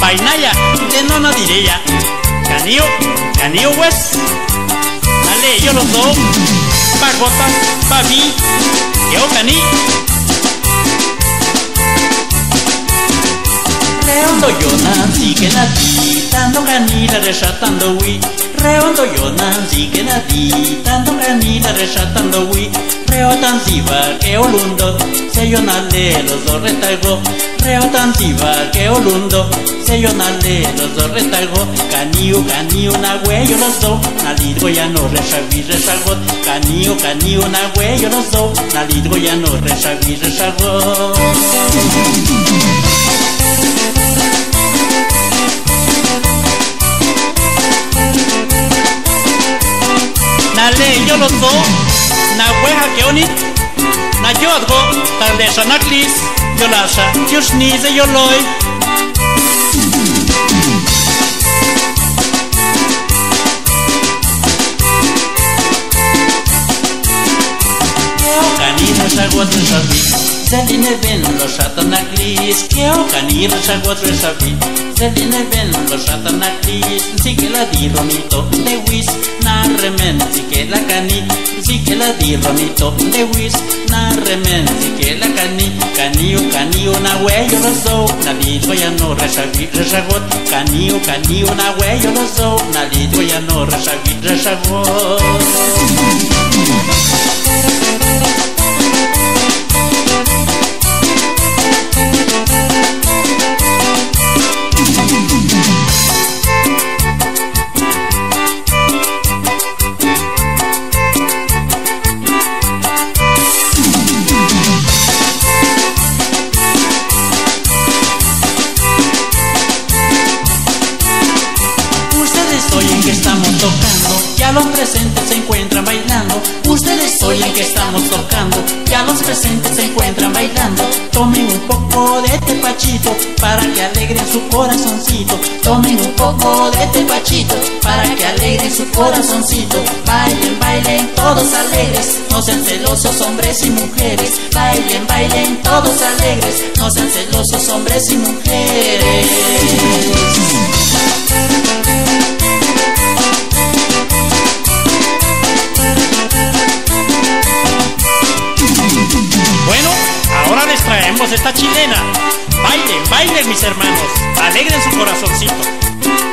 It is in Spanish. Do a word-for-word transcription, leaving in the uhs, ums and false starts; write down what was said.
Painaya, de no no diría. Canillo, canillo pues. Dale, yo los dos. Pa gota, pa vi. Yo caní. Reondo yo nací que nací, tanto canila resatando wi. Reondo yo nací que nací, tanto canila resatando wi. Reo tan siva que olundo, se yo nale los dos retalgo. Reo tan siva que olundo, se yo nale los dos retalgo. Caniu, caniu, na huello los dos, nalidgo ya no resabi resalgo. Caniu, caniu, na huello los dos, nalidgo ya no resabi resalgo. Nale yo los dos, na hueja que onit, na yodgo, tal de sanaklis, yo lasa, yo snize yo loy. Canina saguat resabi, seline ven los satanaklis, que o canina saguat resabi. Seline ven los satanaklis, sí que la di ronito de wis, na remen, sí que la cani, sí que la di ronito de wis, na remen, sí que la cani, caniu, caniu, na huello los do, na lidgo ya no resabi, resagot, caniu, caniu, na huello los do, na lidgo ya no resabi, resagot. Oyen que estamos tocando, ya los presentes se encuentran bailando. Ustedes oyen que estamos tocando, ya los presentes se encuentran bailando. Tomen un poco de tepachito para que alegren su corazoncito. Tomen un poco de tepachito para que alegren su corazoncito. Bailen, bailen todos alegres, no sean celosos hombres y mujeres. Bailen, bailen todos alegres, no sean celosos hombres y mujeres. Bueno, ahora les traemos esta chilena. Bailen, bailen mis hermanos, alegren su corazoncito.